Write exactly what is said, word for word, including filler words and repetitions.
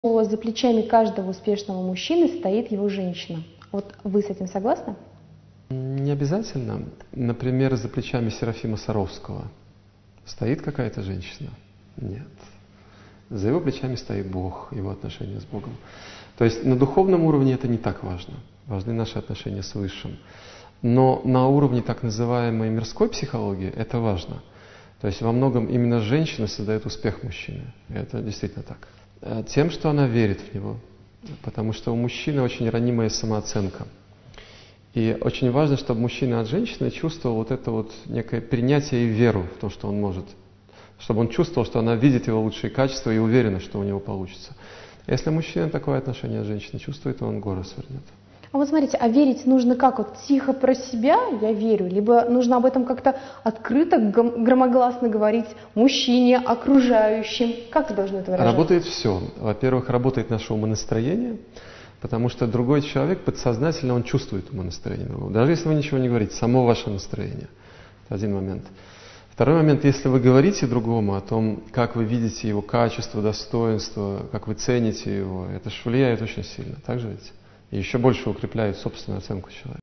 За плечами каждого успешного мужчины стоит его женщина. Вот вы с этим согласны? Не обязательно. Например, за плечами Серафима Саровского стоит какая-то женщина? Нет. За его плечами стоит Бог, его отношения с Богом. То есть на духовном уровне это не так важно. Важны наши отношения с Высшим. Но на уровне так называемой мирской психологии это важно. То есть во многом именно женщина создает успех мужчины. И это действительно так. Тем, что она верит в него. Потому что у мужчины очень ранимая самооценка. И очень важно, чтобы мужчина от женщины чувствовал вот это вот некое принятие и веру в то, что он может. Чтобы он чувствовал, что она видит его лучшие качества и уверена, что у него получится. Если мужчина такое отношение от женщины чувствует, то он горы свернет. А вот смотрите, а верить нужно как? Вот тихо про себя я верю, либо нужно об этом как-то открыто, громогласно говорить мужчине, окружающим? Как должно это выражаться? Работает все. Во-первых, работает наше умонастроение, потому что другой человек подсознательно, он чувствует умонастроение другого. Даже если вы ничего не говорите, само ваше настроение. Это один момент. Второй момент, если вы говорите другому о том, как вы видите его качество, достоинство, как вы цените его, это же влияет очень сильно. Так же ведь? И еще больше укрепляет собственную оценку человека.